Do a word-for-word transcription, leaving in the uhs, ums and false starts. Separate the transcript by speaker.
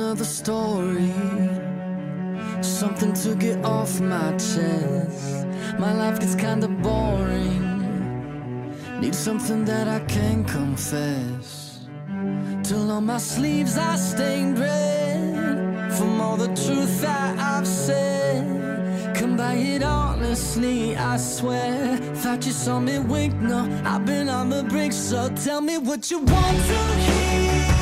Speaker 1: another story, something to get off my chest. My life gets kinda boring, need something that I can confess. Till on my sleeves I stained red from all the truth that I've said. Come by it honestly, I swear. Thought you saw me wink, no, I've been on the brink. So tell me what you want to hear.